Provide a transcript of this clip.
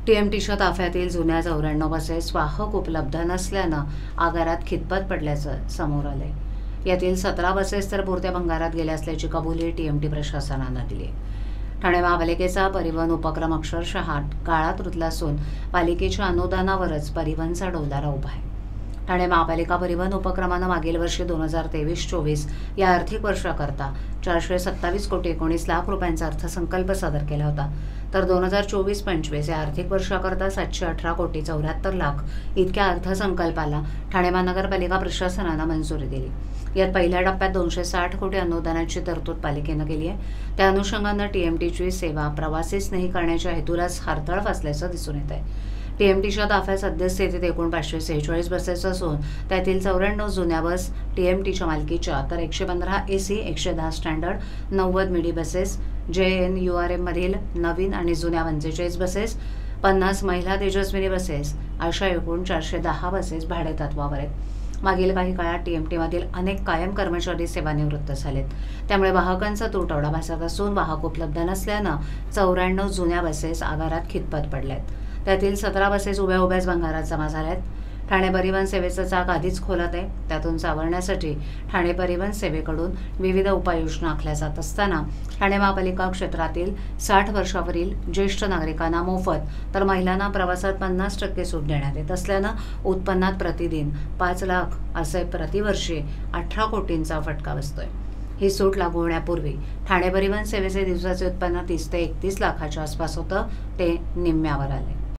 टीएमटीच्या ताफ्यातील जुन्या 94 बसेस वाहक उपलब्ध नसल्यानं आगारात खितपत पडल्याचं समोर आलंय। यातील 17 बसेस तर पुरत्या भंगारात गेल्या असल्याची कबुली टीएमटी प्रशासनानं दिली आहे। ठाणे महापालिकेचा परिवहन उपक्रम अक्षरशः काळात रुतला असून पालिकेच्या अनुदानावरच परिवहनचा डोलारा उभा आहे। ठाणे महापालिका परिवहन उपक्रमानं मागील वर्षी 2023-24 या आर्थिक वर्षाकरता 427 कोटी 19 लाख रुपयांचा अर्थसंकल्प सादर केला होता, तर 2024-25 या आर्थिक वर्षाकरता 718 कोटी 74 लाख इतक्या अर्थसंकल्पाला ठाणे महानगरपालिका प्रशासनानं मंजुरी दिली। यात पहिल्या टप्प्यात 260 कोटी अनुदानाची तरतूद पालिकेनं केली आहे। त्या अनुषंगानं टीएमटीची सेवा प्रवासी स्नेही करण्याच्या हेतूलाच हरतळ फासल्याचं दिसून येत आहे। टीएमटीच्या ताफ्यात सद्यस्थितीत एकूण 546 बसेस असून त्यातील 94 जुन्या बस टीएमटीच्या मालकीच्या, तर 115 एसी, 110 स्टँडर्ड, 90 मिडी बसेस, JNURM मधील नवीन आणि जुन्या 45 बसेस, 50 महिला तेजस्विनी बसेस अशा एकूण 410 बसेस भाडेतत्वावर आहेत। मागील काही काळात टीएमटीमधील अनेक कायम कर्मचारी सेवानिवृत्त झालेत, त्यामुळे वाहकांचा तुटवडा भासत असून वाहक उपलब्ध नसल्यानं 94 जुन्या बसेस आगारात खितपत पडल्यात। त्यातील 17 बसेस उभ्याच भंगारात जमा झाल्यात। ठाणे परिवहन सेवेचं चाक आधीच खोलत आहे, त्यातून सावरण्यासाठी ठाणे परिवहन सेवेकडून विविध उपाययोजना आखल्या जात असताना ठाणे महापालिका क्षेत्रातील 60 वर्षावरील ज्येष्ठ नागरिकांना मोफत तर महिलांना प्रवासात 50% सूट देण्यात येत असल्यानं उत्पन्नात प्रतिदिन 5 लाख असे प्रतिवर्षी 18 कोटींचा फटका बसतोय। ही सूट लागू होण्यापूर्वी ठाणे परिवहन सेवेचे दिवसाचे उत्पन्न 30 ते 31 लाखाच्या आसपास होतं, ते निम्म्यावर आले।